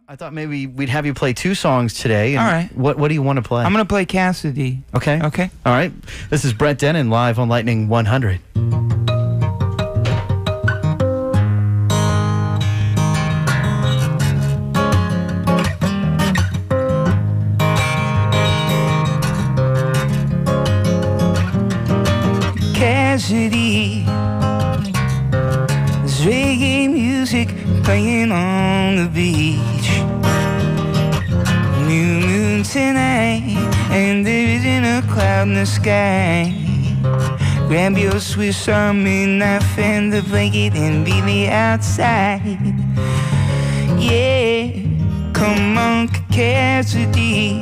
I thought maybe we'd have you play two songs today. And All right. What do you want to play? I'm going to play Cassidy. Okay. Okay. All right. This is Brett Dennen live on Lightning 100. Cassidy, there's reggae music playing on the beach. New moon tonight, and there isn't a cloud in the sky. Grab your Swiss Army knife and the blanket and be me outside. Yeah, come on, Cassidy.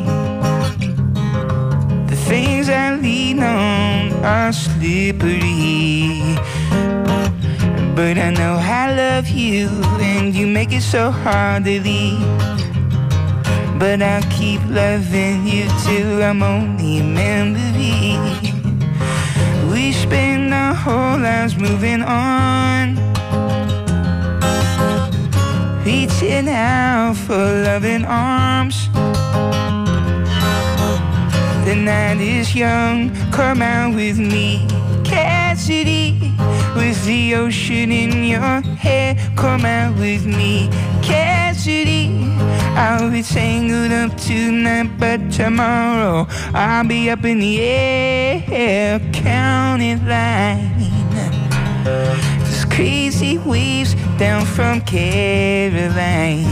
The things I lean on are slippery, but I know I love you and you make it so hard to leave. But I'll keep loving you till I'm only a memory. We spend our whole lives moving on, reaching out for loving arms. The night is young, come out with me, Cassidy. With the ocean in your hair, come out with me, Cassidy. I'll be tangled up tonight, but tomorrow I'll be up in the air, counting line. There's crazy waves down from Caroline,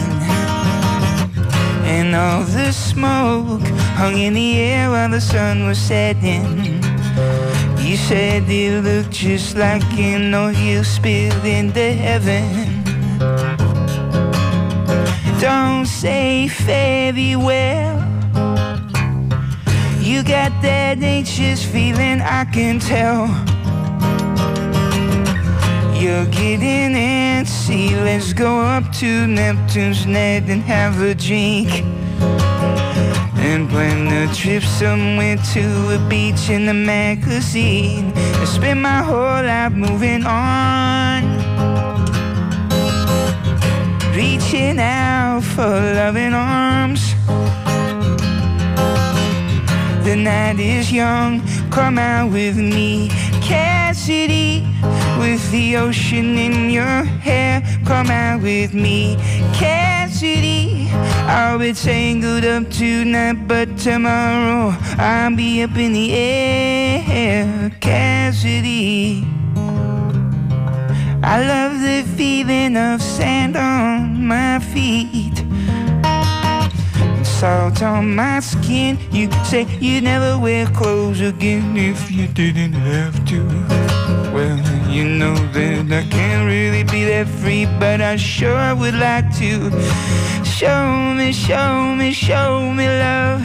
and all the smoke hung in the air while the sun was setting. You said it looked just like an oil spill into heaven. Don't say very well. You got that anxious feeling, I can tell. You're getting antsy. Let's go up to Neptune's net and have a drink, and plan a trip somewhere to a beach in a magazine. I spend my whole life moving on, reaching out for loving arms. The night is young, come out with me, Cassidy. With the ocean in your hair, come out with me, Cassidy. I'll be tangled up tonight, but tomorrow I'll be up in the air, Cassidy. I love the feeling of sand on my feet, salt on my skin. You say you'd never wear clothes again if you didn't have to. Well, you know that I can't really be that free, but I sure would like to. Show me, show me, show me love.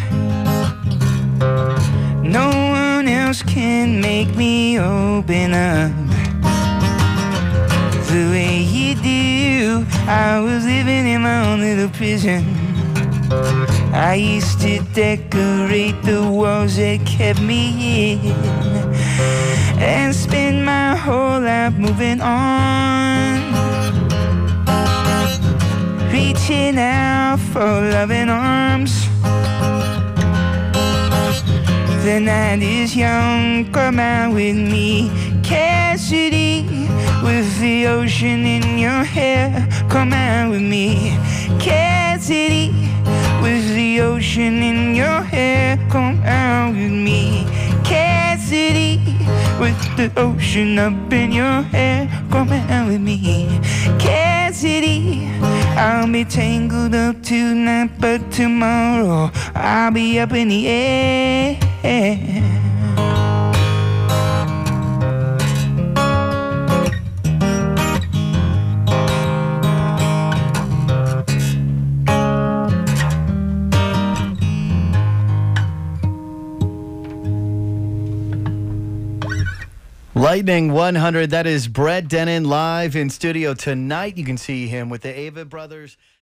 No one else can make me open up the way you do. I was living in my own little prison. I used to decorate the walls that kept me in, and spend my whole life moving on, reaching out for loving arms. The night is young, come out with me, Cassidy. With the ocean in your hair, come out with me, Cassidy. With the ocean in your hair, come out with me, Cassidy. With the ocean up in your hair, come out with me, Cassidy. I'll be tangled up tonight, but tomorrow I'll be up in the air. Lightning 100, that is Brett Dennen live in studio tonight. You can see him with the Ava Brothers.